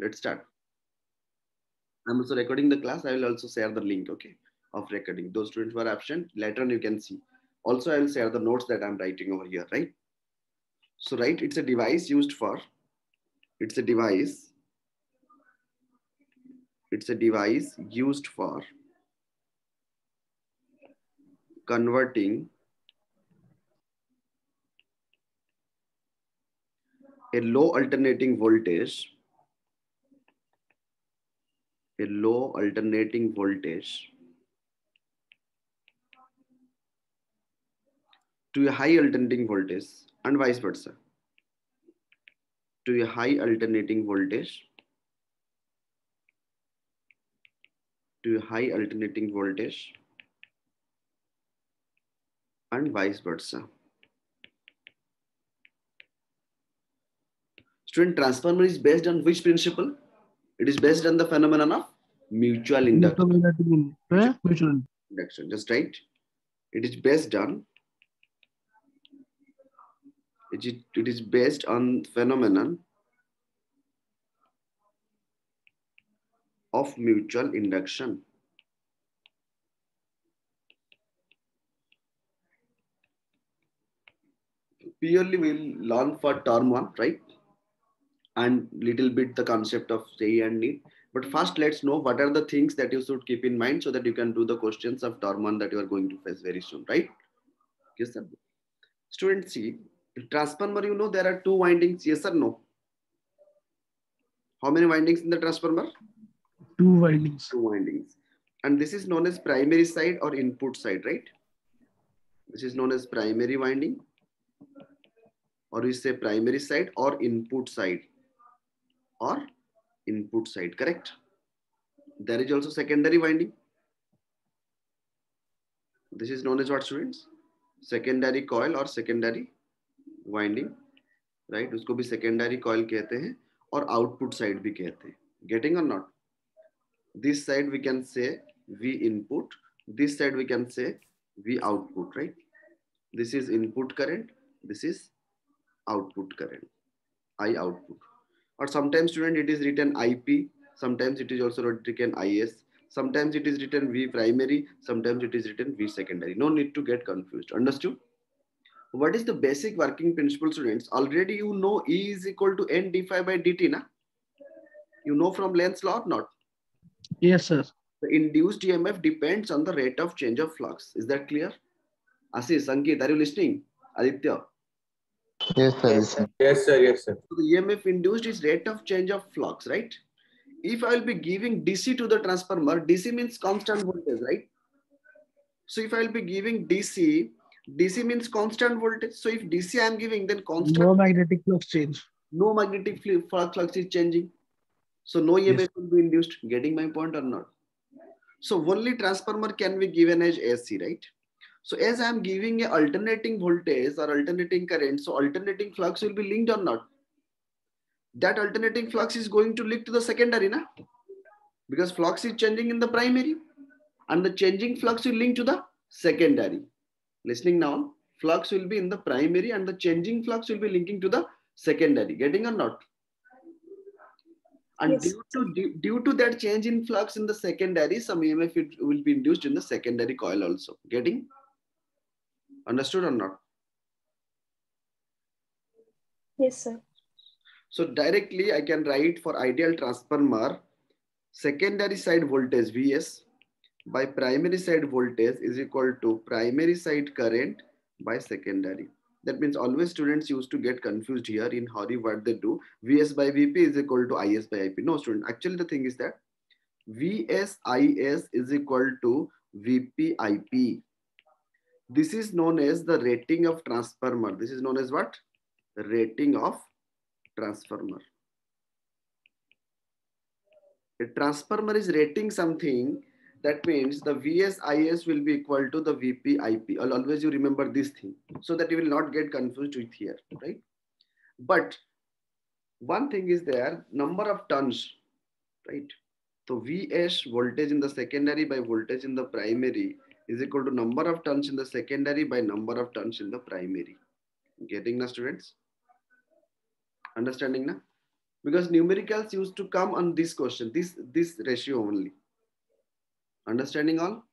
let's start. I'm also recording the class. I will also share the link, okay, of recording. Those students who are absent, later on you can see. Also, I will share the notes that I'm writing over here, right? So, right, it's a device used for, it's a device, it's a device used for converting a low alternating voltage, a low alternating voltage to a high alternating voltage and vice versa. To a high alternating voltage, to a high alternating voltage and vice versa. Student, transformer is based on which principle? It is based on the phenomenon of mutual induction. Mutual Induction, just right. It is based on, it is based on phenomenon of mutual induction. Purely we'll learn for term one, right? And little bit the concept of say and need. But first, let's know what are the things that you should keep in mind so that you can do the questions of term one that you are going to face very soon, right? Yes, sir. Students, see, transformer, you know, there are two windings, yes or no? How many windings in the transformer? two windings. Two windings. And this is known as primary side or input side, right? This is known as primary winding, or we say primary side or input side, or input side, correct? There is also secondary winding. This is known as what, students? Secondary coil or secondary winding, right? उसको भी secondary coil कहते हैं और output side भी कहते हैं. Getting or not? This side we can say V input. This side we can say V output, right? This is input current. This is output current. I output. Or sometimes, student, it is written IP. Sometimes it is also written IS. Sometimes it is written V primary. Sometimes it is written V secondary. No need to get confused. Understood? What is the basic working principle, students? Already you know E is equal to N d phi by dt, na? You know from Lenz's law or not? Yes, sir. The induced EMF depends on the rate of change of flux. Is that clear? Ashish, Ankit, are you listening? Aditya? Yes, sir. Yes, sir. Yes, sir. Yes, sir. So the EMF induced is rate of change of flux, right? If I will be giving DC to the transformer, DC means constant voltage, right? So if I will be giving DC, DC means constant voltage. So if DC I am giving, then constant. No magnetic flux change. No magnetic flux is changing. So no EMF Yes. will be induced. Getting my point or not? So only transformer can be given as AC, right? So as I am giving a alternating voltage or alternating current, so alternating flux will be linked or not? That alternating flux is going to link to the secondary, na? Because flux is changing in the primary and the changing flux will link to the secondary. Listening now, flux will be in the primary and the changing flux will be linking to the secondary. Getting or not? And Yes. due to that change in flux in the secondary, some EMF will be induced in the secondary coil also. Getting? Understood or not? Yes, sir. So directly I can write for ideal transformer, secondary side voltage Vs by primary side voltage is equal to primary side current by secondary. That means always students used to get confused here in hurry what they do. Vs by Vp is equal to Is by Ip. No, student. Actually, the thing is that Vs Is is equal to Vp Ip. This is known as the rating of transformer. This is known as what? The rating of transformer. A transformer is rating something. That means the Vs Is will be equal to the Vp Ip. Always you remember this thing so that you will not get confused with here, right? But one thing is there, number of turns, right? So Vs voltage in the secondary by voltage in the primary is equal to number of turns in the secondary by number of turns in the primary. Getting na, students? Understanding na? because numericals used to come on this question, this ratio only. Understanding all?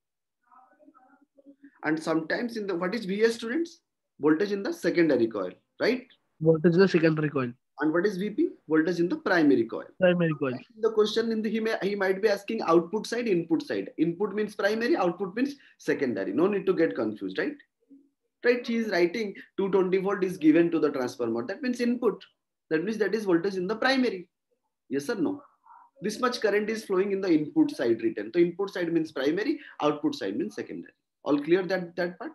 And sometimes in the, what is VS, students? Voltage in the secondary coil, right? Voltage in the secondary coil. And what is VP? Voltage in the primary coil. Primary coil. The question in the he might be asking output side, input side. Input means primary, output means secondary. No need to get confused, right? Right? He is writing 220 volt is given to the transformer. That means input. That means that is voltage in the primary. Yes or no? This much current is flowing in the input side written. So input side means primary, output side means secondary. All clear that part?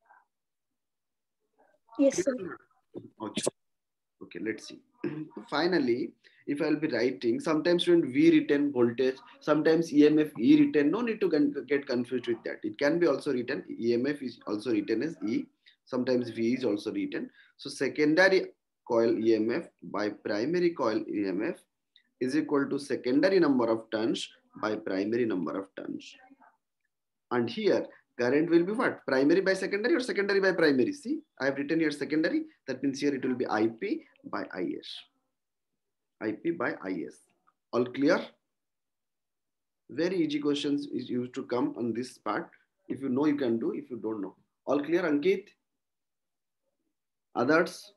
Yes, sir. Okay. Okay, let's see. Finally, if I'll be writing, sometimes when V written voltage, sometimes EMF E written, no need to get confused with that. It can be also written, EMF is also written as E, sometimes V is also written. So secondary coil EMF by primary coil EMF is equal to secondary number of turns by primary number of turns. And here, current will be what? Primary by secondary or secondary by primary? See, I have written here secondary. That means here it will be IP by IS. IP by IS. All clear? Very easy questions is used to come on this part. If you know, you can do. If you don't know. All clear, Ankit? Others?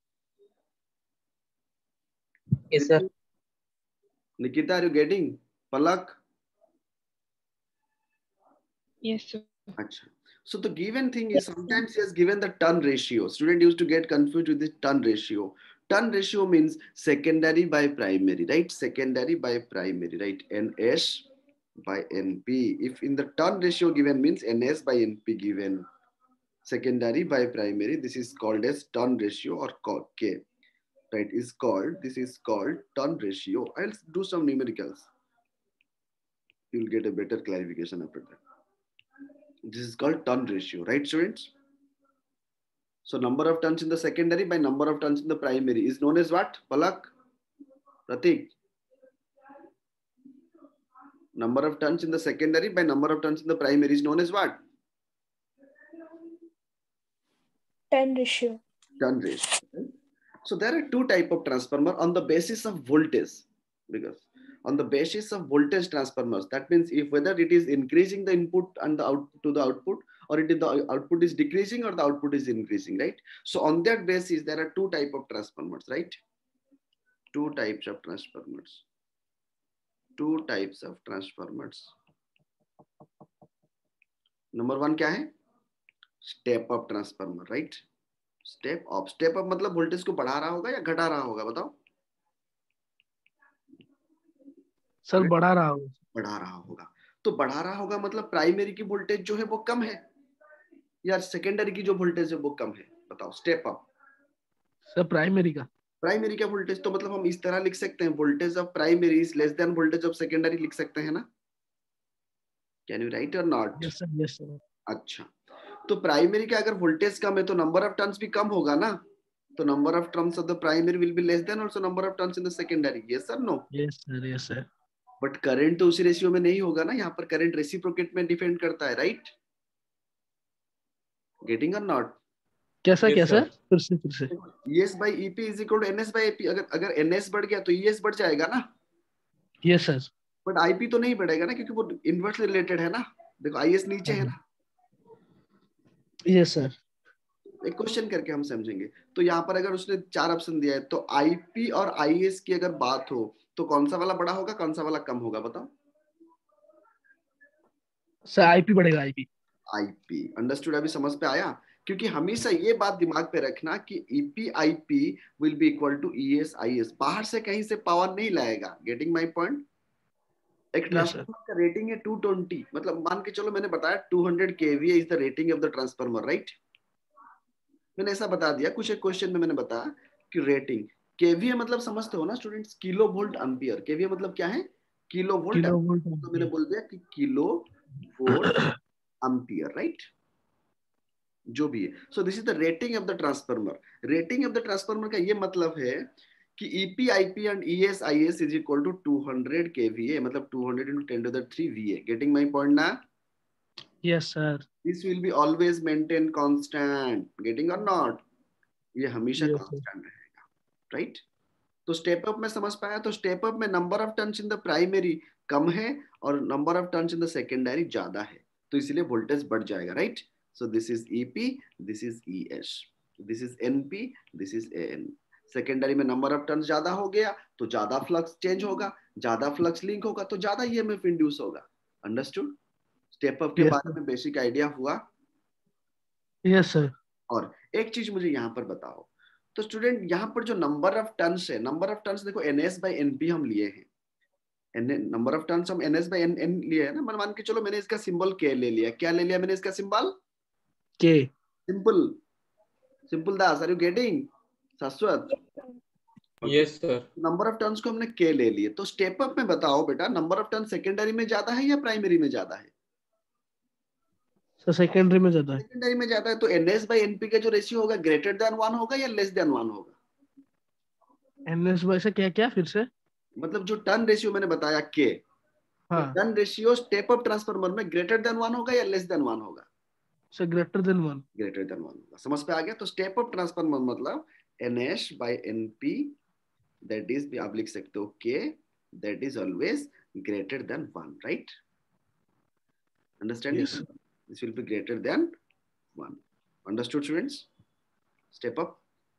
Yes, sir. Nikita, are you getting? Palak? Yes, sir. Achha. So the given thing is sometimes he has given the turn ratio. Student used to get confused with this turn ratio. Turn ratio means secondary by primary, right? Secondary by primary, right? NS by NP. If in the turn ratio given means NS by NP given. Secondary by primary, this is called as turn ratio or K. Right? This is called turn ratio. I'll do some numericals. You'll get a better clarification after that. This is called turn ratio, right, students? So number of turns in the secondary by number of turns in the primary is known as what? Palak? Pratik? Number of turns in the secondary by number of turns in the primary is known as what? Turn ratio. Turn ratio. So there are two types of transformer on the basis of voltage. Because on the basis of voltage transformers, that means if whether it is increasing the input and the output to the output, or it is the output is decreasing or the output is increasing, right? So on that basis, there are two types of transformers, right? Two types of transformers. Two types of transformers. Number one क्या है? Step up transformer, right? Step up. Step up मतलब voltage को बढ़ा रहा होगा या घटा रहा होगा, बताओ? सर बढ़ा रहा होगा. बढ़ा रहा होगा. तो बढ़ा रहा होगा मतलब प्राइमरी की वोल्टेज जो है वो कम है या सेकेंडरी की जो वोल्टेज है वो कम है, बताओ? Step up. सर प्राइमरी का. प्राइमरी का वोल्टेज तो मतलब हम इस तरह लिख सकते हैं, voltage of primary is less than voltage of secondary लिख सकते हैं ना? Can you write or not? Yes sir, yes sir. अच्छा, तो प्राइमरी का अगर वोल्टेज कम है तो नंबर ऑफ टर्न्स भी कम होगा ना? तो number of turns of the primary will be less than also number of turns in the secondary. Yes sir, no? Yes sir, yes sir. But current तो उसी रेशियो में नहीं होगा ना, यहाँ पर करंट रेसिप्रोकेट में डिपेंड करता है, राइट? गेटिंग और नॉट? कैसा Yes, कैसा? sir. फिर से. ES by EP is equal to NS by AP. अगर NS बढ़ गया तो ES बढ़ जाएगा ना? Yes sir. बट IP तो नहीं बढ़ेगा ना, क्योंकि वो इनवर्सली रिलेटेड है ना. देखो IS नीचे है ना. Yes sir. एक क्वेश्चन करके हम समझेंगे. तो यहाँ पर अगर उसने 4 ऑप्शन दिया है तो IP और IS की अगर बात हो तो कौन सा वाला बड़ा होगा, कौन सा वाला कम होगा, बताओ? सर IP बढ़ेगा. IP. अंडरस्टूड? अभी समझ पे आया? क्योंकि हमेशा ये बात दिमाग पे रखना कि EP IP will be equal to ES IS. बाहर से कहीं से पावर नहीं लाएगा. Getting my point? एक ट्रांसफार्मर का रेटिंग है 220, मतलब मान के चलो मैंने बताया 200 kVA is the rating of the transformer, right? मैंने ऐसा बता दिया, कुछ एक क्वेश्चन में मैंने बताया कि रेटिंग केवीए मतलब समझते हो ना students? Kilo volt ampere. KVA मतलब क्या है? Kilo volt. तो मैंने बोल दिया कि किलो वोल्ट एम्पियर, राइट? जो भी है. So this is the rating of the transformer. Rating of the transformer का ये मतलब है कि EP IP and ES IS is equal to 200 kVA, मतलब 200 into 10 to the 3 VA. Getting my point ना? Yes sir. This will be always maintained constant. Getting or not? ये हमेशा Yes, constant रहेगा, right? तो स्टेप अप में समझ पाया, तो स्टेप अप में number of turns in the primary कम है और number of turns in the secondary ज्यादा है, तो इसलिए वोल्टेज बढ़ जाएगा, right. So this is EP, this is ES, this is NP, this is AN. Secondary में नंबर ऑफ टर्न्स ज्यादा हो गया तो ज्यादा फ्लक्स चेंज होगा, ज्यादा फ्लक्स लिंक होगा तो ज्यादा ईएमएफ इंड्यूस होगा। अंडरस्टूड? स्टेप अप के Yes, बारे में बेसिक आइडिया हुआ। yes sir. और एक चीज मुझे यहाँ पर बताओ, तो स्टूडेंट यहाँ पर जो नंबर ऑफ टर्न्स है, नंबर ऑफ टर्न्स देखो एनएस बाई एनपी हम लिए हैं, नंबर ऑफ टर्न्स हम एनएस बाई एन लिए है ना। मान के चलो मैंने इसका सिंबल के ले लिया, क्या ले लिया मैंने इसका symbol? K. Simple, simple Das, are you getting? Shashwat? Yes sir. Number of turns को हमने के ले लिए, तो स्टेप अप में बताओ बेटा नंबर ऑफ टर्न सेकेंडरी में ज्यादा है या प्राइमरी में ज्यादा है? सर सेकेंडरी में ज्यादा है। सेकेंडरी में ज्यादा है, तो एनएस बाई एनपी का जो रेशियो होगा ग्रेटर देन 1 होगा या लेस देन 1 होगा? एनएस बाई से क्या क्या फिर से? मतलब जो टर्न रेशियो मैंने बताया के, हाँ turn ratio step up transformer में ग्रेटर देन 1 होगा या लेस देन 1 होगा? Sir greater than 1। Greater than 1 होगा। समझ पे आ गया? तो स्टेप अप ट्रांसफार्मर मतलब NS by NP, that is आप लिख सकते हो के, that is always greater than 1, right? Understanding? Yes. This will be greater than 1. Understood students? Step up.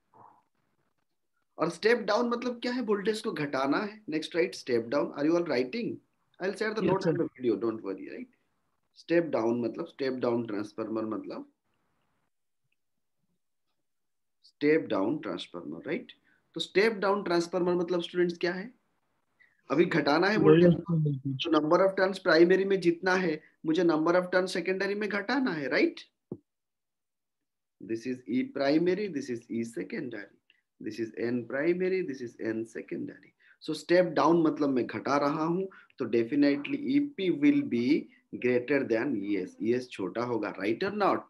और स्टेप डाउन मतलब क्या है? वोल्टेज को घटाना है। Next right, step down. Are you all writing? I will share the Yes, notes sir. In the video, don't worry, right? Step down मतलब step down transformer मतलब step down transformer, right? तो step down transformer मतलब students क्या है? अभी घटाना है voltage, तो नंबर ऑफ टर्न्स प्राइमरी में जितना है मुझे नंबर ऑफ टर्न्स सेकेंडरी में घटाना है, right? This is E primary, this is E secondary, this is N primary, this is N secondary. So step down मतलब मैं घटा रहा हूँ, तो definitely EP will be greater than ES. ES छोटा होगा, right or not?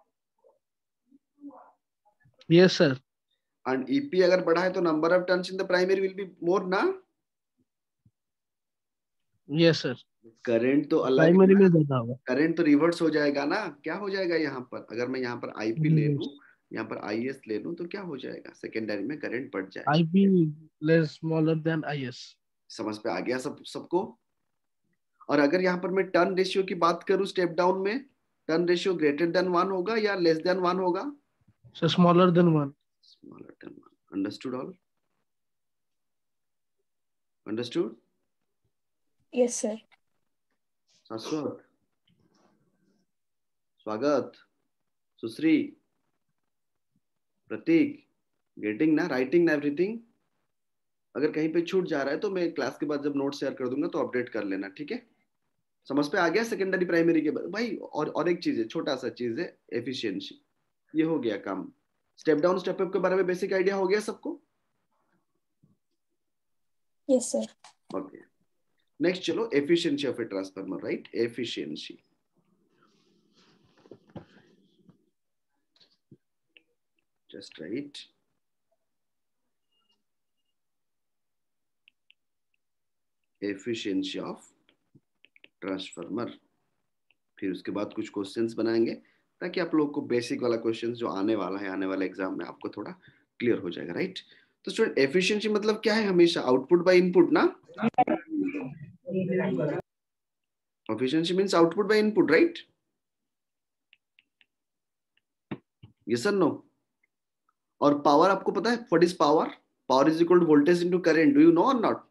Yes sir. And EP अगर बढ़ा है तो number of turns in the primary will be more ना? Yes sir. करंट तो अलग है प्राइमरी में ना, ज्यादा होगा। करंट तो रिवर्स हो जाएगा ना। क्या हो जाएगा यहाँ पर? अगर मैं यहाँ पर IP ले लूँ, यहाँ पर IS ले लूँ, तो क्या हो जाएगा? सेकेंडरी में करंट बढ़ जाएगा। IP less smaller than IS. समझ पे आ गया सबको? और अगर यहाँ पर मैं टर्न रेशियो की बात करूं, स्टेप डाउन में टर्न रेशियो ग्रेटर देन 1 होगा या लेस देन 1 होगा? So smaller than 1. Smaller than 1। Understood all? Understood? Yes, sir. Shashwat, Swagat, Sushri, Prateek, getting ना? राइटिंग ना एवरीथिंग? अगर कहीं पे छूट जा रहा है तो मैं क्लास के बाद जब नोट शेयर कर दूंगा तो अपडेट कर लेना, ठीक है? समझ पे आ गया सेकेंडरी प्राइमरी के बाद भाई? और एक चीज है, छोटा सा चीज है, एफिशिएंसी। ये हो गया काम। स्टेप डाउन स्टेप अप के बारे में बेसिक आइडिया हो गया सबको? Yes, sir. ओके, नेक्स्ट चलो, efficiency of a transformer, right? Efficiency, just right. Efficiency of transformer, फिर उसके बाद कुछ क्वेश्चंस बनाएंगे ताकि आप लोग को बेसिक वाला क्वेश्चन जो आने वाला है, आने वाले एग्जाम में आपको थोड़ा क्लियर हो जाएगा, राइट? तो स्टूडेंट एफिशिएंसी मतलब क्या है? हमेशा आउटपुट बाय इनपुट ना? Efficiency means output by input, right? Yes और नो? और पावर आपको पता है what is power? Power is equal to voltage into current. Do you know or not?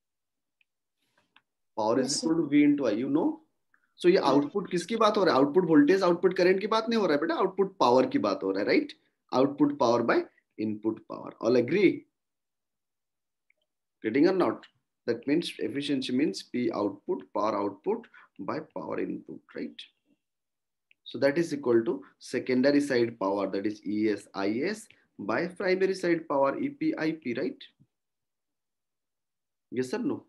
Power is Yes, sir. Equal to V into I, you know? So ये output किसकी बात हो रहा है? आउटपुट वोल्टेज, आउटपुट करंट की बात नहीं हो रहा है बेटा, आउटपुट पावर की बात हो रहा है, right? Output power by input power. All agree? Getting or not? That means efficiency means P output, power output by power input, right? So that is equal to secondary side power, that is ES IS, by primary side power EP IP, right? Yes or no?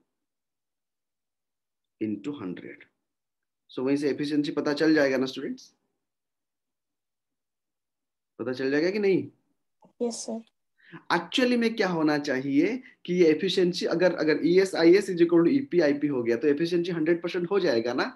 Into 100. So वहीं से efficiency पता चल जाएगा ना students? पता चल जाएगा कि नहीं? Yes, sir. एक्चुअली में क्या होना चाहिए कि ये एफिशिएंसी अगर ES IS is equal to EP IP हो गया तो एफिशिएंसी 100% हो जाएगा ना?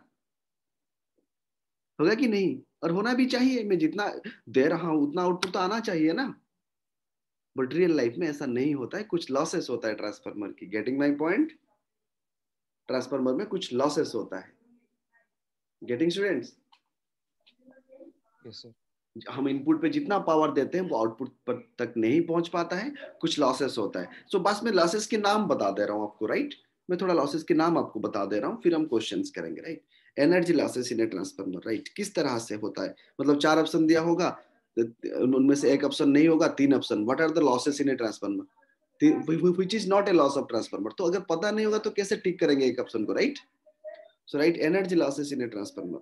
होगा कि नहीं? और होना भी चाहिए। मैं जितना दे रहा हूं उतना आउटपुट तो आना चाहिए ना? बट रियल लाइफ में ऐसा नहीं होता है, कुछ लॉसेस होता है ट्रांसफार्मर की। Getting my point? ट्रांसफार्मर में कुछ लॉसेस होता है। Getting students? Yes, sir. हम इनपुट पे जितना पावर देते हैं वो आउटपुट पर तक नहीं पहुंच पाता है, कुछ लॉसेस होता है। सो बस मैं लॉसेस के नाम बता दे रहा हूँ आपको, राइट? मैं थोड़ा लॉसेस के नाम आपको बता दे रहा हूँ, फिर हम क्वेश्चंस करेंगे, right? Energy losses in a transformer, right? किस तरह से होता है? मतलब 4 ऑप्शन दिया होगा, उनमें से एक ऑप्शन नहीं होगा, 3 option. What are the losses in a transformer which is not a loss of transformer? तो अगर पता नहीं होगा तो कैसे टिक करेंगे एक ऑप्शन को, right? So right, energy losses in a transformer,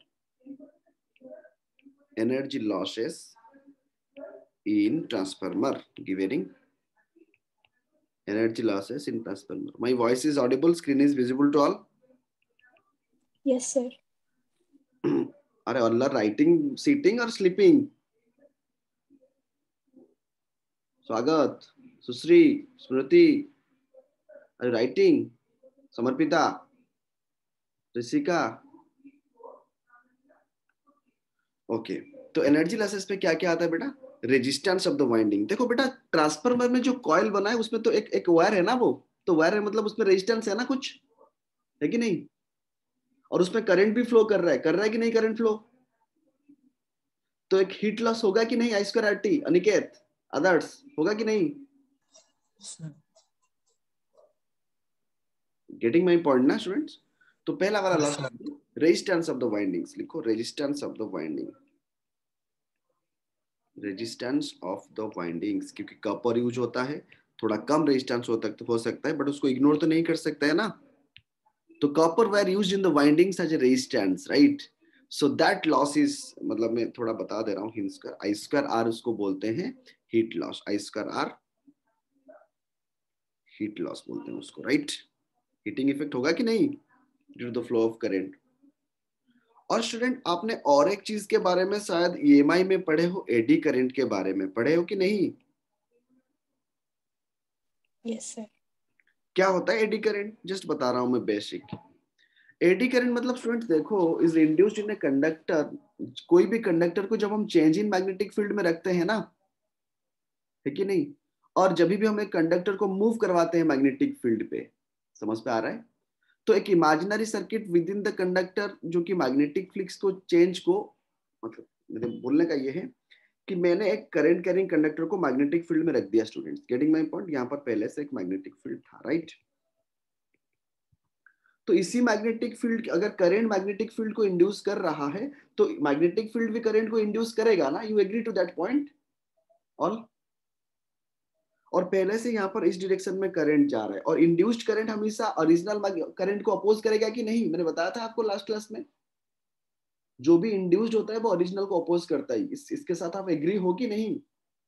energy losses in transformer, giving energy losses in transformer. My voice is audible, screen is visible to all? Yes, sir. Are all are writing, sitting or sleeping? Swagat, Susri, Smriti, are you writing? Samarpita, Risika. Okay, तो energy losses पे क्या क्या आता है बेटा? Resistance of the winding. देखो बेटा, transformer में जो कॉइल बना है उसमें तो एक वायर है ना, वो तो वायर है, मतलब उसमें रेजिस्टेंस है ना, कुछ है कि नहीं? और उसमें करंट भी फ्लो कर रहा है कि नहीं करंट फ्लो? तो एक हीट लॉस होगा कि नहीं? I square R T, Aniket, others, होगा कि नहीं? गेटिंग माय पॉइंट ना स्टूडेंट्स? तो पहला वाला loss, resistance of the windings लिखो, resistance of the winding, resistance of the windings, क्योंकि कॉपर यूज होता है, थोड़ा कम रेजिस्टेंस हो सकता है, बट उसको इग्नोर तो नहीं कर सकता है ना। तो copper wire used in the windings as a resistance, right? So that loss is, मतलब मैं थोड़ा बता दे रहा हूँ, हिंट्स कर, आई स्क्वायर आर उसको बोलते हैं heat loss, I square R heat loss बोलते हैं उसको, राइट? हीटिंग इफेक्ट होगा कि नहीं due to the flow of current. और स्टूडेंट, आपने और एक चीज के बारे में शायद ईएमआई में पढ़े हो, एडी करंट के बारे में पढ़े हो कि नहीं? Yes, sir. क्या होता है एडी करंट? जस्ट बता रहा हूं मैं बेसिक। एडी करंट मतलब स्टूडेंट देखो, is induced in a conductor. कोई भी कंडक्टर को जब हम चेंज इन मैग्नेटिक फील्ड में रखते हैं ना, है कि नहीं? और जब भी हम एक कंडक्टर को मूव करवाते हैं मैग्नेटिक फील्ड पे, समझ पे आ रहा है? तो एक imaginary circuit within the conductor जो कि मैग्नेटिक फ्लक्स को चेंज को, मतलब मेरे बोलने का ये है कि मैंने एक करंट कैरिंग कंडक्टर को मैग्नेटिक फील्ड में रख दिया स्टूडेंट्स। Getting my point? यहाँ पर पहले से एक मैग्नेटिक फील्ड था, राइट? तो इसी मैग्नेटिक फील्ड, अगर करंट मैग्नेटिक फील्ड को इंड्यूस कर रहा है तो मैग्नेटिक फील्ड भी करंट को इंड्यूस करेगा ना। You agree to that point all? और पहले से यहाँ पर इस डायरेक्शन में करंट जा रहा है, और इंड्यूस्ड करंट हमेशा ओरिजिनल करंट को अपोज करेगा कि नहीं? मैंने बताया था आपको लास्ट क्लास में, जो भी इंड्यूस्ड होता है वो ओरिजिनल को अपोज करता है। इसके साथ आप एग्री हो कि नहीं?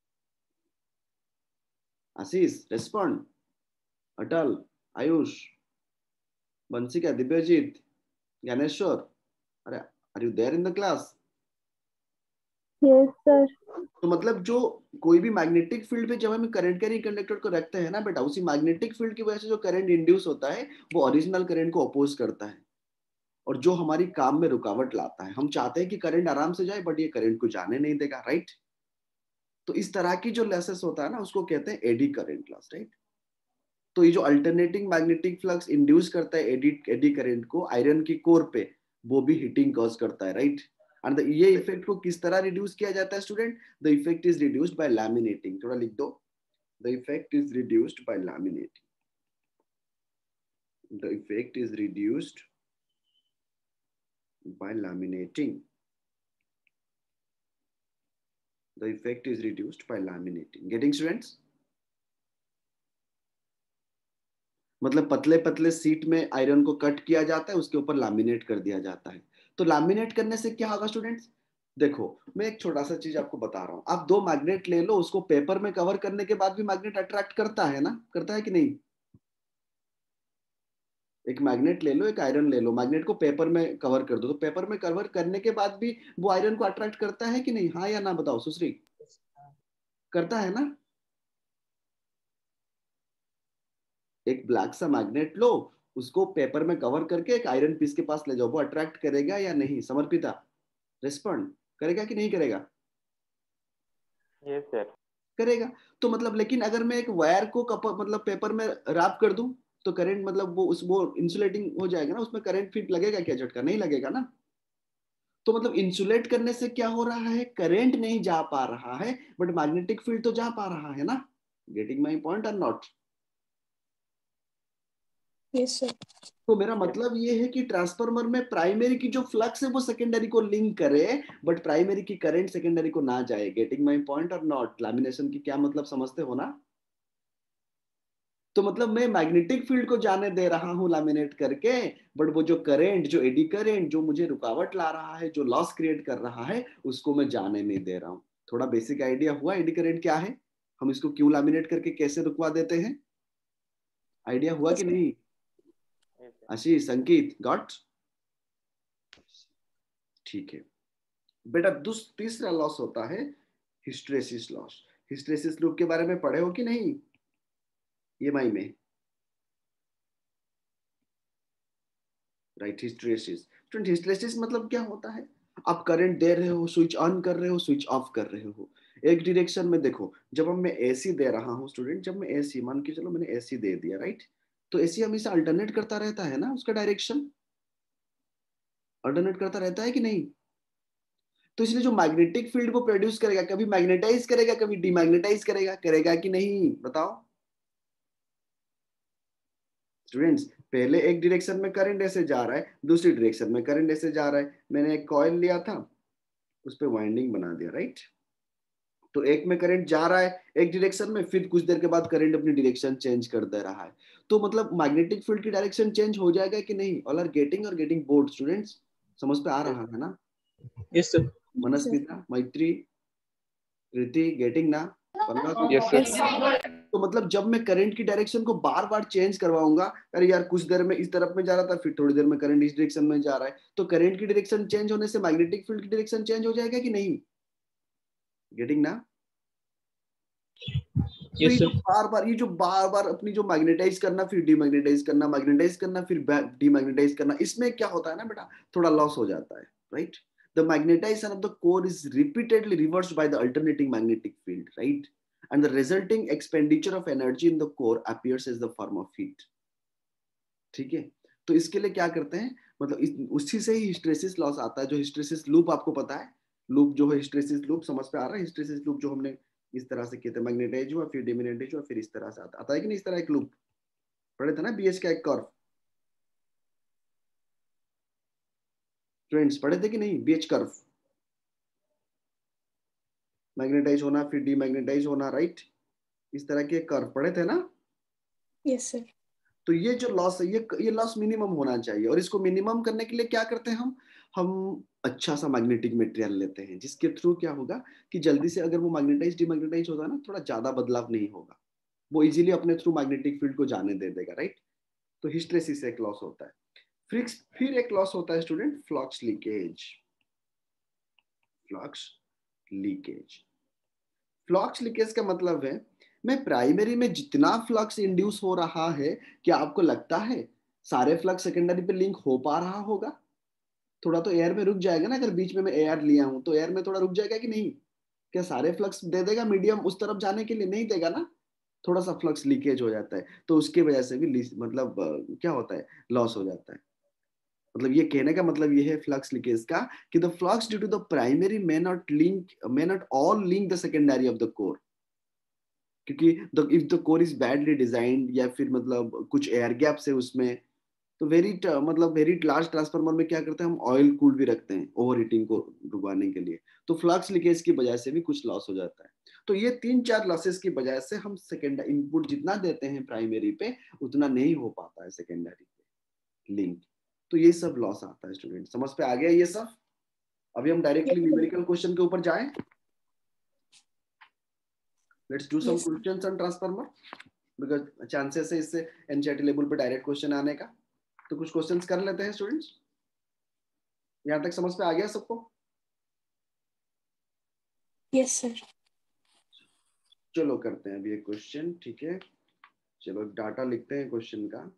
आशीष, रेस्पॉन्ड। अटल, आयुष, बंसिका, दिव्यजीत, ज्ञानेश्वर, अरे are you there in the class? Yes, sir. तो मतलब जो कोई भी मैग्नेटिक फील्ड पे जब हम करंट कैरिंग कंडक्टर को रखते हैं ना बेटा, उसी मैग्नेटिक फील्ड की वजह से जो करंट इंड्यूस होता है वो ओरिजिनल करंट को अपोज करता है, और जो हमारी काम में रुकावट लाता है। हम चाहते हैं कि करंट आराम से जाए, बट ये करंट को जाने नहीं देगा, राइट? तो इस तरह की जो लॉसेस होता है ना, उसको कहते हैं एडी करंट लॉस, राइट? तो ये जो अल्टरनेटिंग मैग्नेटिक फ्लक्स इंड्यूस करता है एडी करंट को आयरन की कोर पे, वो भी हीटिंग कॉज करता है, राइट? एंड ये इफेक्ट को किस तरह रिड्यूस किया जाता है student? The effect is reduced by laminating. थोड़ा लिख दो, the effect is reduced by laminating. The effect is reduced by laminating. The effect is reduced by laminating. Getting students? मतलब पतले पतले सीट में आयरन को कट किया जाता है, उसके ऊपर लैमिनेट कर दिया जाता है। तो लैमिनेट करने से क्या होगा स्टूडेंट्स? देखो, मैं एक छोटा सा चीज आपको बता रहा हूं। आप 2 मैग्नेट ले लो, उसको पेपर में कवर करने के बाद भी मैग्नेट अट्रैक्ट करता है ना, करता है कि नहीं? एक मैग्नेट ले लो, एक आयरन ले लो, मैग्नेट को पेपर में कवर कर दो, तो पेपर में कवर करने के बाद भी वो आयरन को अट्रैक्ट करता है कि नहीं? हाँ या ना बताओ सुश्री? करता है ना? एक ब्लैक सा मैग्नेट लो, उसको पेपर में कवर करके एक आयरन पीस के पास ले जाओ, वो अट्रैक्ट करेगा या नहीं? समर्पिता, रिस्पॉन्ड, करेगा कि नहीं करेगा? Yes, sir. करेगा। तो मतलब लेकिन अगर मैं एक वायर को मतलब पेपर में रैप कर दूं तो करंट मतलब वो इंसुलेटिंग हो जाएगा ना, उसमें करंट फिर लगेगा क्या, झटका नहीं लगेगा ना। तो मतलब इंसुलेट करने से क्या हो रहा है, करंट नहीं जा पा रहा है बट मैग्नेटिक फील्ड तो जा पा रहा है ना। Getting my point or not. Yes, sir. तो मेरा मतलब ये है कि ट्रांसफार्मर में प्राइमरी की जो फ्लक्स है वो सेकेंडरी को लिंक करे बट प्राइमरी की करंट सेकेंडरी को ना जाए। Getting my point or not. Lamination की क्या मतलब समझते हो ना। तो मतलब मैं मैग्नेटिक फील्ड को जाने दे रहा हूं लैमिनेट करके बट वो जो करंट, जो एडी करंट जो मुझे रुकावट ला रहा है, जो लॉस क्रिएट कर रहा है, उसको मैं जाने नहीं दे रहा हूं। थोड़ा बेसिक आइडिया हुआ एडी करंट क्या है, हम इसको क्यों लैमिनेट करके कैसे रुकवा देते हैं, आइडिया हुआ Yes, कि sir. नहीं। आशीष, संकेत, गॉट। ठीक है बेटा। तीसरा लॉस होता है हिस्टेरेसिस लॉस। हिस्टेरेसिस लूप के बारे में पढ़े हो कि नहीं EMI में, राइट। हिस्टेरेसिस स्टूडेंट, हिस्टेरेसिस मतलब क्या होता है, आप करंट दे रहे हो, स्विच ऑन कर रहे हो, स्विच ऑफ कर रहे हो एक डायरेक्शन में। देखो जब हम मैं एसी दे रहा हूँ स्टूडेंट, जब मैं एसी मान के चलो मैंने एसी दे दिया, राइट, तो एसी हमेशा अल्टरनेट करता रहता है ना, उसका डायरेक्शन अल्टरनेट करता रहता है कि नहीं। तो इसलिए जो मैग्नेटिक फील्ड वो प्रोड्यूस करेगा, कभी मैग्नेटाइज करेगा कभी डीमैग्नेटाइज करेगा, करेगा कि नहीं बताओ स्टूडेंट्स। पहले एक डायरेक्शन में करंट ऐसे जा रहा है, दूसरी डायरेक्शन में करंट ऐसे जा रहा है, मैंने एक कॉइल लिया था उस पर वाइंडिंग बना दिया, राइट। तो एक में करंट जा रहा है एक डायरेक्शन में, फिर कुछ देर के बाद करंट अपनी डायरेक्शन चेंज कर दे रहा है। तो मतलब मैग्नेटिक फील्ड की डायरेक्शन चेंज हो जाएगा कि नहीं। All are getting or getting bored students, समझ पे आ रहा है ना। Yes, sir. Sir. Manasvita, Maitri, Preeti, getting ना। Yes, Yes, sir. sir. तो मतलब जब मैं करंट की डायरेक्शन को बार बार चेंज करवाऊंगा, अरे यार कुछ देर में इस तरफ में जा रहा था फिर थोड़ी देर में करंट इस डायरेक्शन में जा रहा है, तो करंट की डायरेक्शन चेंज होने से मैग्नेटिक फील्ड की डायरेक्शन चेंज हो जाएगा कि नहीं। गेटिंग ना। तो Yes, sir. ये जो बार बार अपनी जो मैग्नेटाइज करना फिर डीमैग्नेटाइज करना, मैग्नेटाइज करना फिर डीमैग्नेटाइज करना, इसमें क्या होता है ना बेटा, थोड़ा लॉस हो जाता है, right. The magnetization of the core is repeatedly reversed by the alternating magnetic field, right, and the resulting expenditure of energy in the core appears as the form of heat। ठीक है। तो इसके लिए क्या करते हैं, मतलब उसी से ही हिस्टेरेसिस लॉस आता है। जो हिस्टेरेसिस लूप आपको पता है, लूप जो है हिस्टेरेसिस लूप समझ पे आ रहा है। हिस्टेरेसिस लूप जो हमने इस तरह से किए थे, मैग्नेटाइज हुआ फिर डिमैग्नेटाइज हुआ फिर इस तरह से आता है कि नहीं, इस तरह एक लूप पढ़े थे ना, बीएच का एक कर्व, फ्रेंड्स पढ़े थे कि नहीं, बीएच कर्व, मैग्नेटाइज होना फिर डीमैग्नेटाइज होना, राइट, इस तरह के कर्व पढ़े थे ना। Yes, sir. तो ये जो लॉस है ये लॉस मिनिमम होना चाहिए, और इसको मिनिमम करने के लिए क्या करते हैं हम अच्छा सा मैग्नेटिक मटेरियल लेते हैं जिसके थ्रू क्या होगा कि जल्दी से अगर वो मैग्नेटाइज डिमैग्नेटाइज होता है ना, थोड़ा ज्यादा बदलाव नहीं होगा, वो इजीली अपने थ्रू मैग्नेटिक फील्ड को जाने दे देगा, राइट। तो हिस्टेरेसिस से एक लॉस होता है। फिर एक लॉस होता है student, flux leakage. Flux leakage, flux leakage का मतलब है मैं प्राइमरी में जितना फ्लक्स इंड्यूस हो रहा है, क्या आपको लगता है सारे फ्लक्स सेकेंडरी पे लिंक हो पा रहा होगा। थोड़ा तो एयर में रुक जाएगा ना, अगर बीच में मैं एयर लिया हूं तो एयर में थोड़ा रुक जाएगा कि नहीं। क्या सारे फ्लक्स दे देगा मीडियम उस तरफ जाने के लिए, नहीं देगा ना, थोड़ा सा फ्लक्स लीकेज हो जाता है। तो उसकी वजह से भी मतलब क्या होता है, लॉस हो जाता है। मतलब ये कहने का मतलब ये है फ्लक्स लीकेज का कि the flux due to the primary may not all link the secondary of the core, क्योंकि if the core is badly designed या फिर मतलब कुछ एयर गैप्स है उसमें, तो वेरी लार्ज ट्रांसफार्मर में क्या करते हैं हम, ऑयल कूल भी रखते हैं ओवर हीटिंग को रुकवाने के लिए। तो फ्लक्स लीकेज की वजह से भी कुछ लॉस हो जाता है। तो ये 3-4 लॉसेस की वजह से हम सेकेंड इनपुट जितना देते हैं प्राइमरी पे उतना नहीं हो पाता है सेकेंडरी पे लिंक। तो ये सब लॉस आता है स्टूडेंट, समझ पे आ गया ये सब। अभी हम Yes, directly sir. Numerical question के ऊपर जाएं। Let's do some Yes, sir. Questions on transformer, because chances है इससे एनसीईआरटी लेवल पे डायरेक्ट क्वेश्चन आने का। तो कुछ क्वेश्चंस कर लेते हैं स्टूडेंट्स। यहाँ तक समझ पे आ गया सबको। Yes, sir. चलो करते हैं अभी एक क्वेश्चन, ठीक है। चलो डाटा लिखते हैं क्वेश्चन का,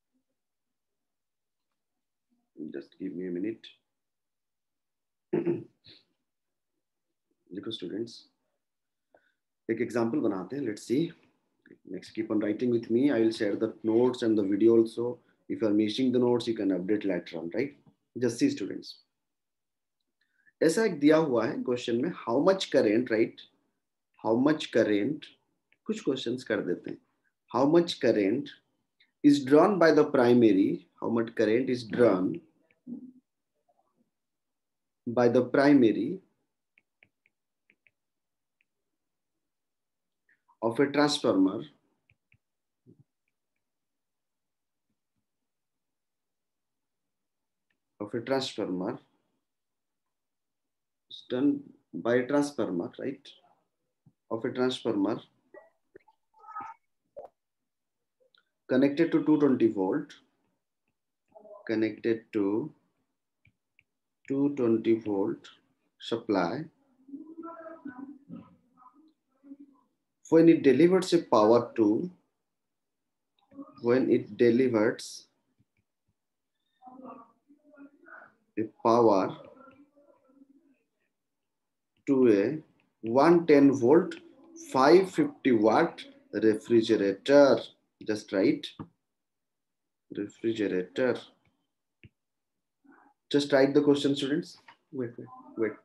just give me a minute. देखो स्टूडेंट्स, एक एग्जांपल बनाते हैं, let's see. Next, keep on writing with me. I will share the notes and the video also. If you are missing the notes, you can update later on, right? Just see students. ऐसा एक दिया हुआ है question में, how much current, right? How much current, कुछ questions कर देते हैं. How much current is drawn by the primary, how much current is drawn by the primary of a transformer is done by a transformer, right? Of a transformer connected to 220 volt, connected to 220 volt supply. When it delivers a power to, when it delivers a power to a 110 volt 550 watt refrigerator, just write refrigerator. Just write the question, students. Wait.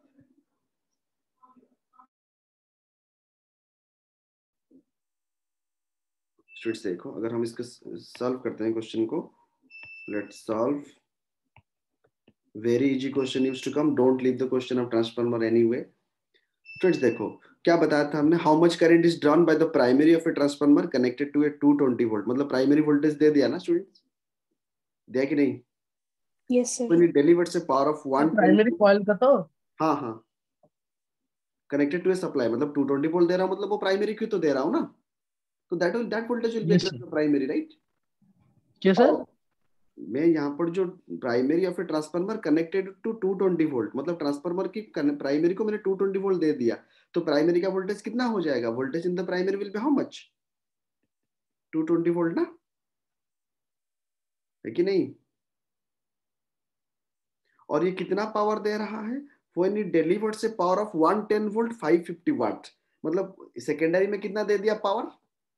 Students देखो, अगर हम इसको solve करते हैं question को, let's solve. Very easy question used to come, don't leave the question of transformer anyway. Students देखो क्या बताया था हमने, how much current is drawn by the primary of a transformer connected to a 220 volt. मतलब primary voltage दे दिया ना students, दिया कि नहीं? Yes, sir. When it delivers a power of 1 primary coil का तो हाँ कनेक्टेड टू ए सप्लाई, मतलब 220 वोल्ट दे रहा हूं, मतलब वो प्राइमरी क्यों तो दे रहा हूं ना, तो that voltage will be Yes, equal to primary, right? क्या सर? मैं यहाँ पर जो primary of a transformer connected to 220 volt, मतलब ट्रांसफार्मर की प्राइमरी को मैंने 220 वोल्ट दे दिया, तो प्राइमरी का वोल्टेज कितना हो जाएगा? Voltage in the primary will be how much? 220 volt ना, है कि नहीं? और ये कितना पावर दे रहा है? When it delivers a power of 110 volt 550 watt, मतलब सेकेंडरी में कितना दे दिया पावर?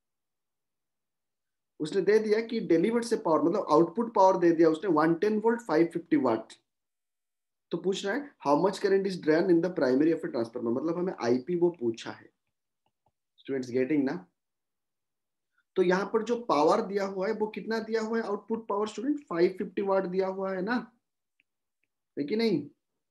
उसने दे दिया कि डिलीवर्ड से पावर, मतलब आउटपुट पावर दे दिया उसने 110 वोल्ट 550 वाट. तो पूछ रहा है how much current is drawn in the primary of a transformer, मतलब हमें आईपी वो पूछा है. स्टूडेंट्स गेटिंग ना? तो यहाँ पर जो पावर दिया हुआ है वो कितना दिया हुआ है? आउटपुट पावर स्टूडेंट 550 वाट दिया हुआ है ना, है कि नहीं?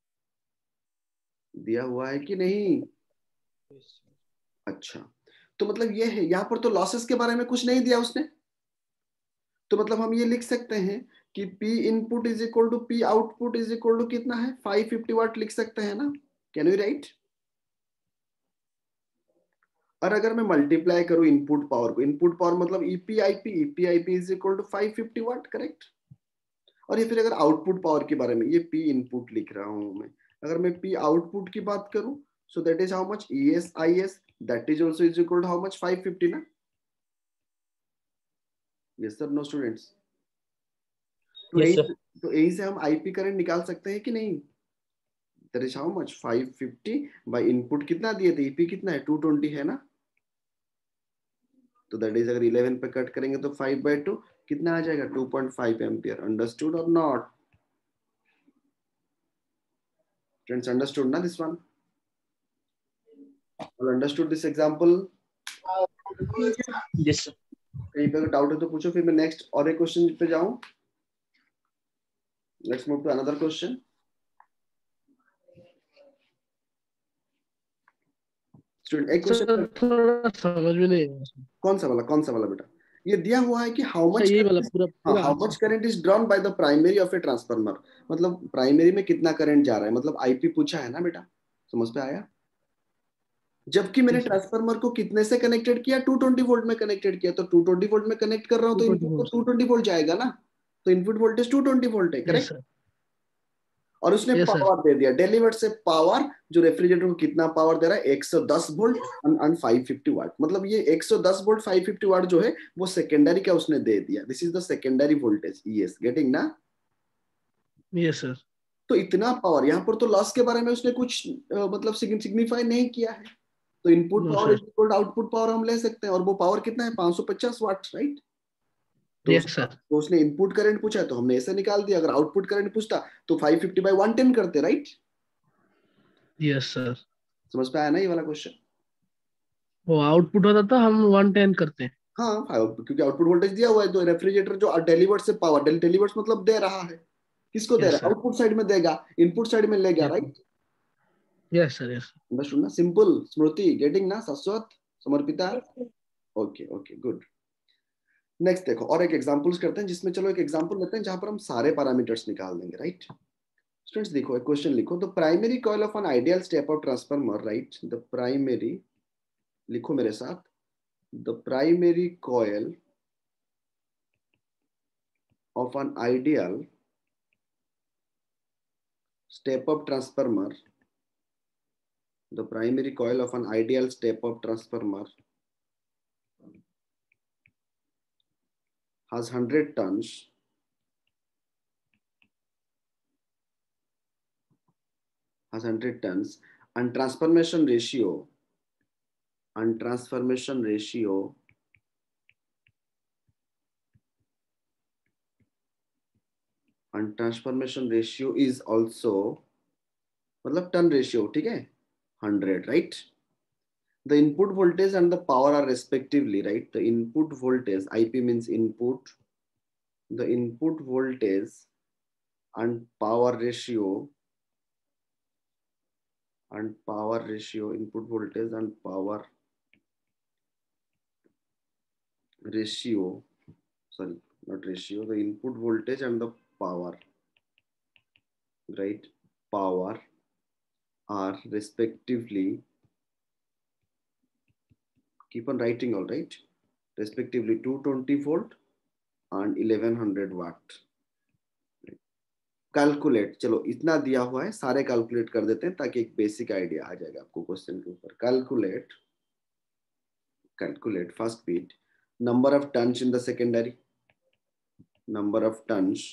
दिया हुआ है कि नहीं? अच्छा, तो मतलब ये है, यहाँ पर तो लॉसेस के बारे में कुछ नहीं दिया उसने, तो मतलब हम ये लिख सकते हैं कि P input is equal to P output is equal to कितना है? 550 वाट लिख सकते हैं ना? Can we right? और अगर मैं मल्टीप्लाई करूं इनपुट पावर को, इनपुट पावर मतलब EP is equal to 550 watt, correct? और ये फिर अगर आउटपुट पावर के बारे में, ये P इनपुट लिख रहा हूं मैं, अगर मैं P आउटपुट की बात करूं, so that is how much? ES that is also is equal to how much? 550 ना? Yes sir, no students? तो यही से हम आईपी करंट निकाल सकते हैं कि नहीं? That is how much? 550 by input कितना दिए थे? ईपी कितना है? 220 है ना, तो दैट इज अगर 11 पे कट करेंगे तो 5/2 कितना आ जाएगा? 2.5 एम्पियर. अंडरस्टूड और नॉट? फ्रेंड्स अंडरस्टूड ना दिस वन? और understood this example? Yes sir. कहीं पे अगर डाउट है तो पूछो, फिर मैं नेक्स्ट और एक क्वेश्चन पे जाऊं. Let's move to another question. Student एक क्वेश्चन थोड़ा समझ में नहीं आया. कौन सा वाला बेटा? ये दिया हुआ है कि हाउ मच, यही वाला पूरा how much current is drawn by the primary of a transformer, मतलब प्राइमरी में कितना करंट जा रहा है, मतलब आईपी पूछा है ना बेटा, समझ पे आया? जबकि मैंने ट्रांसफार्मर को कितने से कनेक्टेड किया? 220 वोल्ट में कनेक्टेड किया, तो 220 वोल्ट में कनेक्ट कर रहा हूं तो इनपुट को 220 वोल्ट जाएगा ना, तो इनपुट वोल्टेज 220 वोल्ट है, करेक्ट? और उसने पावर दे दिया, डिलीवर्ड से पावर, जो रेफ्रिजरेटर को कितना पावर दे रहा है? 110 वोल्ट एंड 550 वाट. मतलब ये 110 वोल्ट 550 वाट जो है वो सेकेंडरी का उसने दे दिया. This is the secondary voltage. Yes, getting ना? Yes sir. तो इतना पावर, यहाँ पर तो लॉस के बारे में उसने कुछ मतलब सिग्निफाई नहीं किया है. तो input No, power sir. Equal output power हम ले सकते हैं, और वो पावर कितना है 550 वाट, राइट? तो Yes, sir. तो उसने इनपुट करंट पूछा तो हमने ऐसे निकाल दिया। अगर आउटपुट करंट पूछता तो 550/110 करते, राइट? Yes, sir. समझ पे आया ना ये वाला क्वेश्चन? वो आउटपुट होता तो हम 110 करते हैं. हाँ, क्योंकि आउटपुट वोल्टेज दिया हुआ है, तो रेफ्रिजरेटर जो डेलीवर्स से पावर, डेलीवर्स मतलब दे रहा है, किसको दे Yes, रहा है? sir. आउटपुट साइड में देगा, इनपुट साइड में ले गया, Yes. Right? Yes, sir. Yes. बस सुनना, सिंपल। स्मृति गेटिंग ना? Shashwat, Samarpita? Yes, sir. Okay okay, good. Next देखो, और एक एग्जांपल्स करते हैं, जिसमें चलो एक एग्जांपल लेते हैं जहां पर हम सारे पैरामीटर्स निकाल देंगे, राइट? स्टूडेंट्स देखो, एक क्वेश्चन लिखो, the primary coil of an ideal step up transformer, right? The primary, लिखो मेरे साथ, the primary coil of an ideal step-up transformer, the primary coil of an ideal step-up transformer has 100 tons, and transformation ratio is also, मतलब turn ratio, ठीक है, 100, right? The input voltage and the power are respectively, right? The input voltage, IP means input, the input voltage and power ratio, input voltage and power ratio, sorry, not ratio, the input voltage and the power, right? Power are respectively, keep on writing, all right? Respectively 220 volt and 1100 watt. Calculate, चलो इतना दिया हुआ है, सारे calculate कर देते हैं ताकि एक बेसिक आइडिया आ जाएगा आपको क्वेश्चन के ऊपर। Calculate first bit, number of turns in the secondary, number of tons,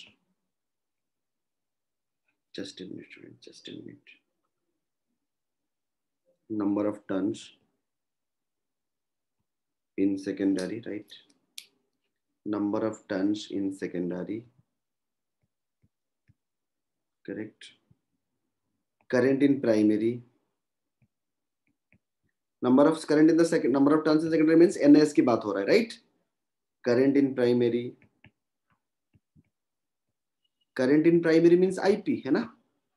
just a minute, number of tons in secondary, right? Number of tons in secondary, correct? Current in primary, number of current in the second, number of tons in secondary means NS की बात हो रहा है, right? Current in primary means IP है ना?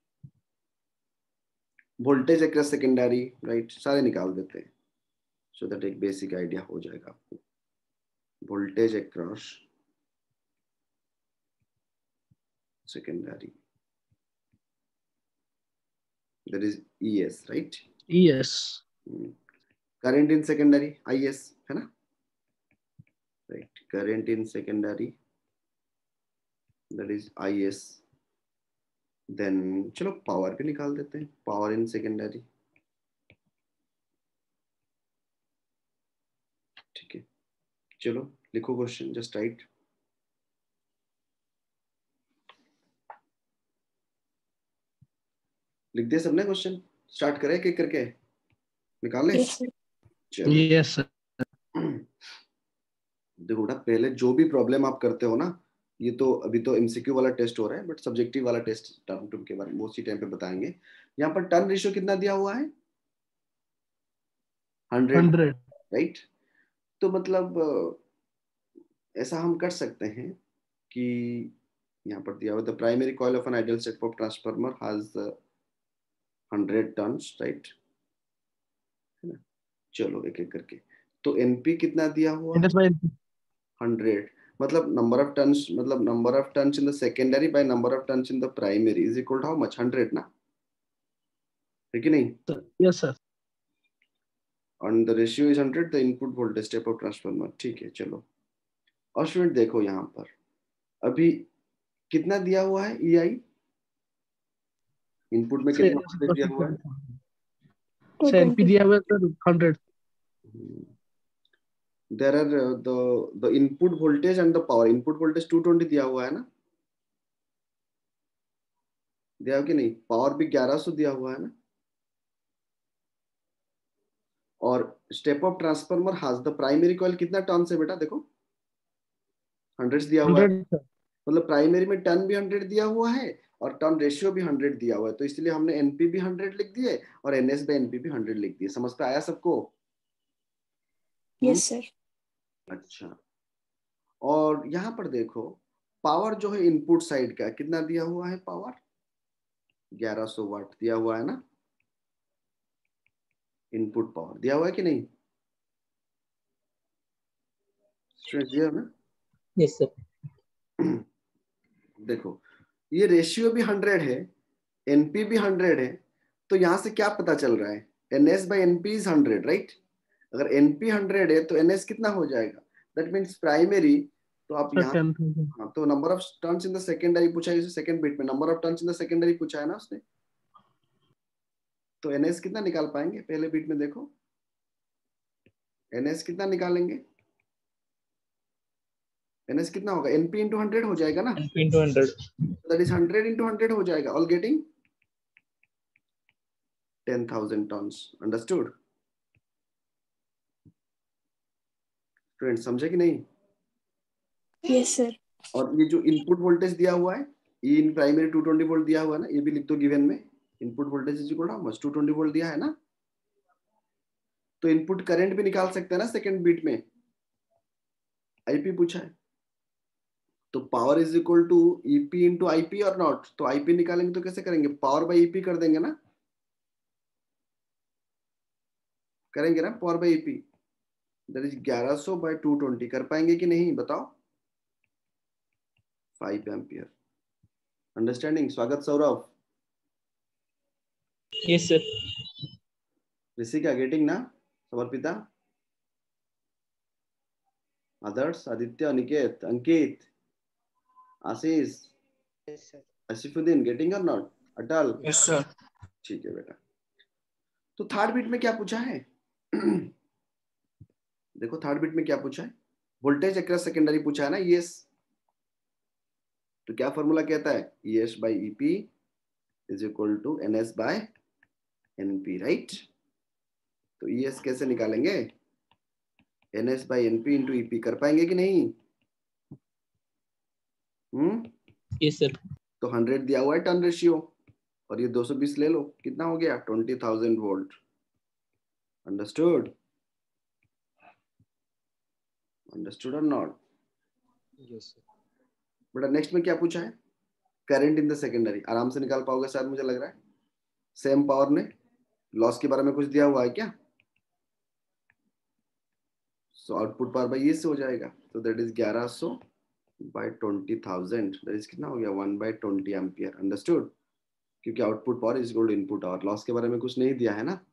Voltage across secondary, right? सारे निकाल देते हैं सो दैट एक बेसिक आइडिया हो जाएगा आपको। Voltage across secondary, that is ES, right? Yes. Current in secondary IS है ना, right? Current in secondary that is IS। Then चलो पावर भी निकाल देते हैं, पावर इन सेकेंडरी, ठीक है? चलो लिखो क्वेश्चन, जस्ट राइट। लिख दिया सबने क्वेश्चन? स्टार्ट करें एक एक करके निकाल ले? Yes, sir. चलो Yes, sir. देखो बेटा, पहले जो भी प्रॉब्लम आप करते हो ना, ये तो अभी तो MCQ वाला टेस्ट हो रहा है, बट सब्जेक्टिव वाला टेस्ट टर्म टर्म के बारे में उसी टाइम पे बताएंगे। यहाँ पर टर्न रेशियो कितना दिया हुआ है? 100, राइट? तो मतलब ऐसा हम कर सकते हैं कि यहाँ पर दिया हुआ the primary coil of an ideal step up transformer has 100 turns, right? चलो एक एक करके, तो NP कितना दिया हुआ? 100, मतलब नंबर ऑफ टर्न्स, मतलब number of turns in the secondary by number of turns in the primary is equal to how much? 100 ना, है कि नहीं? Yes, sir. And the ratio is 100, the input voltage step up transformer, ठीक है? चलो और student देखो यहाँ पर अभी कितना दिया हुआ है EI? इनपुट में कितना वोल्टेज दिया हुआ है? Sir, NP दिया हुआ है sir 100. There are the input voltage and the power. Input voltage 220 दिया हुआ है ना, दिया कि नहीं? पावर भी 1100 दिया हुआ है ना, step up transformer has the primary coil कितना टर्न से बेटा, देखो 100 दिया हुआ है, 100 सर। मतलब प्राइमरी में टर्न भी 100 दिया हुआ है और टर्न रेशियो भी 100 दिया हुआ है, तो इसलिए हमने एनपी भी 100 लिख दिए और एनएस बाय एनपी भी 100 लिख दिए। समझ पे आया सबको? Yes, sir. अच्छा, और यहाँ पर देखो पावर जो है इनपुट साइड का कितना दिया हुआ है, पावर 1100 वाट दिया हुआ है ना, इनपुट पावर दिया हुआ है कि नहीं स्टूडेंट, दिया है ना? Yes sir. देखो ये रेशियो भी 100 है, एनपी भी 100 है, तो यहां से क्या पता चल रहा है, NS by NP is 100, right? अगर एनपी 100 है तो एनएस कितना हो जाएगा, दैट मीन्स प्राइमरी, तो आप सर यहाँ 10,000। हाँ, तो number of turns in the secondary पूछा है, सेकंड बिट में number of turns in the secondary पूछा है ना उसने, तो एनएस कितना निकाल पाएंगे पहले बिट में, देखो एनएस कितना निकालेंगे, एनएस कितना होगा, एनपी इंटू 100 हो जाएगा ना, NP into 100. That is 100 into 100 हो जाएगा, all getting 10,000 turns. Understood student, समझे कि नहीं? Yes, sir. और ये जो इनपुट वोल्टेज दिया हुआ है, ये इन प्राइमरी 220 वोल्ट दिया हुआ है ना, ये भी लिख दो गिवन में, input voltage is equal to how much, 220 volt दिया है ना, तो इनपुट करंट भी निकाल सकते हैं ना सेकंड बीट में, आईपी पूछा है, तो power is equal to EP into IP और नॉट, तो आईपी निकालेंगे तो कैसे करेंगे, पावर बाई ईपी कर देंगे ना, करेंगे ना power by EP, that is 1100 by 220, कर पाएंगे कि नहीं बताओ, 5 ampere. Understanding? Swagat Saurabh, Yes sir. Rishika getting ना, समर्पिता, आदर्श, आदित्य, अनिकेत, अंकित, आशीष, आसिफुद्दीन, गेटिंग और नॉट, अटल? Yes sir. ठीक है बेटा, तो थर्ड बिट में क्या पूछा है देखो थर्ड बिट में क्या पूछा है, वोल्टेज अक्रॉस सेकेंडरी पूछा है ना, ईएस, तो क्या फॉर्मूला कहता है, ES by EP is equal to NS by NP, right? तो ईएस कैसे निकालेंगे, NS by NP into EP, कर पाएंगे कि नहीं? Yes sir. तो 100 दिया हुआ है टर्न रेशियो, और ये 220 ले लो, कितना हो गया, 20,000 वोल्ट। अंडरस्टूड? अंडरस्टूड और नॉट? Yes sir. बेटा नेक्स्ट में क्या पूछा है, करंट इन द सेकेंडरी, आराम से निकाल पाओगे शायद, मुझे लग रहा है। सेम पावर में लॉस के बारे में कुछ दिया हुआ है क्या, सो आउटपुट पावर बाई ये से हो जाएगा, तो that is 1100 by 20,000, that is कितना हो गया, 1/20 एम्पियर। अंडरस्टूड? क्योंकि output power is equal to input power, loss के बारे में कुछ नहीं दिया है ना।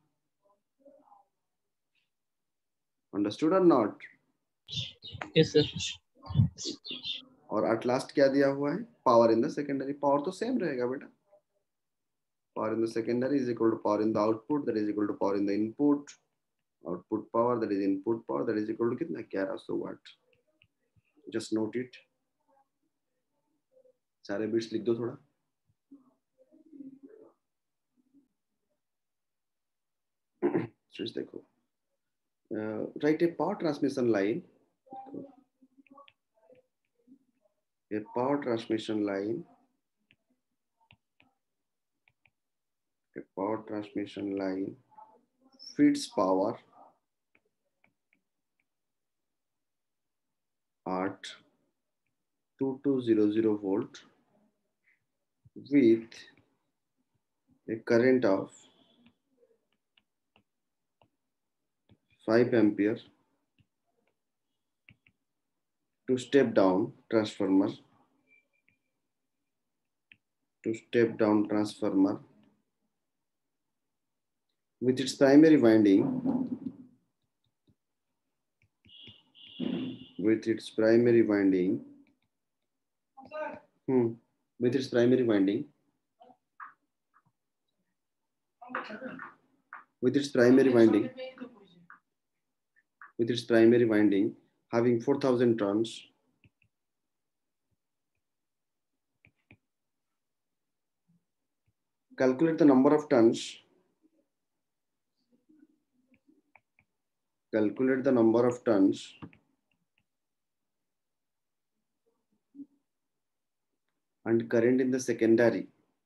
अंडरस्टूड और नॉट? Yes sir. और एट लास्ट क्या दिया हुआ है, power in the secondary, power तो सेम रहेगा बेटा, power in the secondary is equal to power in the output, that is equal to power in the input, output power that is input power, that is equal to कितना, 1100 watt. Just note it, सारे bits लिख दो थोड़ा। देखो, write a power transmission line, a power transmission line, a power transmission line feeds power at 2200 volt with a current of 5 ampere to step down transformer, to step down transformer with its primary winding, with its primary winding, with its primary winding, with its primary winding, with its primary winding having 4,000 turns, calculate the number of turns calculate the number of turns and current in the secondary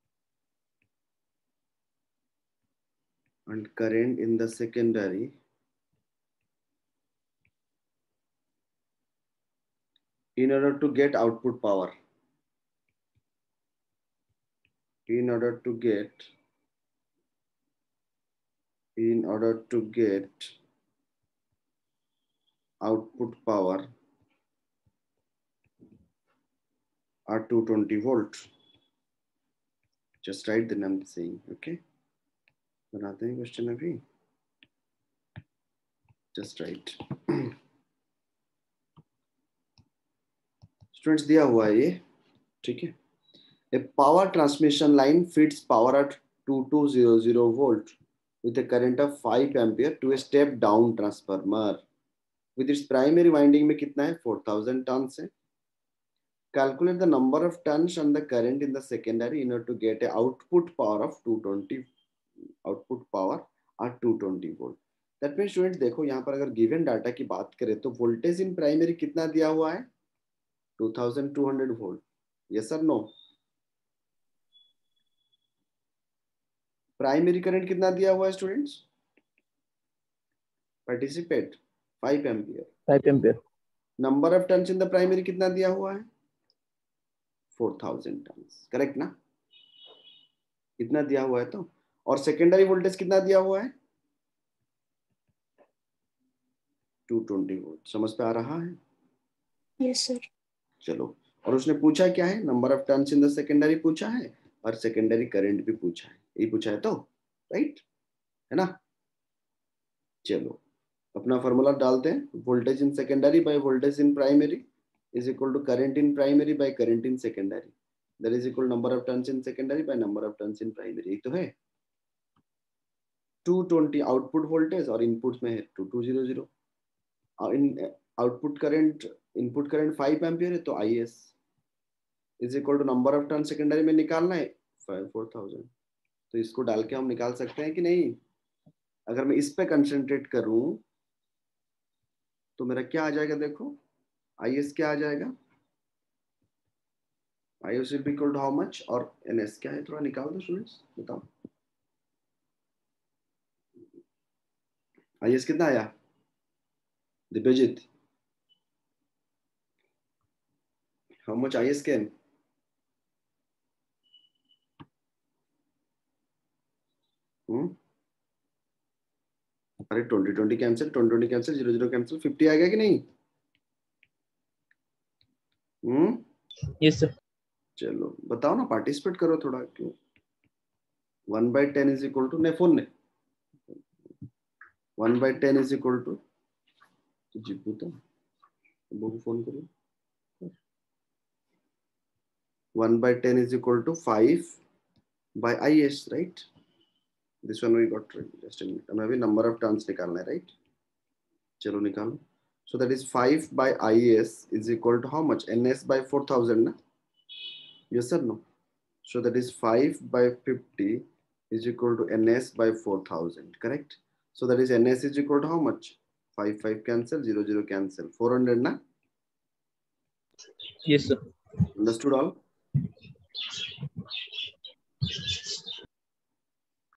in order to get output power. In order to get output power are 220 volts. Just write the number saying, okay? बनाते हैं question अभी, just write. Students दिया हुआ है ये, ठीक है. A power transmission line feeds power at 2200 volt with a current of 5 ampere to a step down transformer. With its primary winding में कितना है 4000 turns है. Calculate the number of turns and the current in the secondary in order to get a output power of 220 volt. That means students देखो यहाँ पर अगर given data की बात करें तो वोल्टेज इन प्राइमरी कितना दिया हुआ है 2200 वोल्ट. यस और नो? प्राइमरी करंट कितना दिया हुआ है students? Participate 5 ampere. Number of turns in the primary कितना दिया हुआ है 4000 टर्न्स. करेक्ट ना? इतना दिया हुआ है तो. और सेकेंडरी वोल्टेज कितना दिया हुआ है 220 वोल्ट. समझ पे आ रहा है? Yes sir. चलो, और उसने पूछा क्या है, number of turns in the secondary पूछा है और सेकेंडरी करंट भी पूछा है. यही पूछा है तो, राइट है ना? चलो अपना फॉर्मूला डालते हैं. Voltage in secondary by voltage in primary is equal to current in primary by current in secondary. That is equal number of turns in secondary by number of turns in primary. यही तो है. 220 output voltage और input में है 2200. In output current, input current 5 ampere है तो IS is equal to number of turn secondary में निकालना है 4000. तो इसको डाल के हम निकाल सकते हैं कि नहीं? अगर मैं इस पे कंसंट्रेट करूं तो मेरा क्या आ जाएगा देखो, IS क्या आ जाएगा, IS will be equal to how much और NS क्या है, थोड़ा निकाल दो स्टूडेंट्स, बताओ. IS कितना आया Divyajeet? How much IS can? अरे 20 कैंसिल, 20 कैंसिल, 0 कैंसिल, 50 आ गया कि नहीं? Yes sir. चलो बताओ ना, पार्टिसिपेट करो थोड़ा. क्यों 1/10 इज इक्वल टू, नहीं फोन ने 1/10 इज इक्वल टू जीपू तो वो फोन करो. 1/10 is equal to 5 by IS, right? This one we got just a minute. हमें अभी number of turns निकालना है, right? चलो निकालो. So that is 5 by IS is equal to how much? NS by 4000 ना? Yes or no? So that is 5 by 50 is equal to NS by 4000, correct? So that is NS is equal to how much? 5 cancel, 0 cancel, 400 na? Yes sir. Understood all?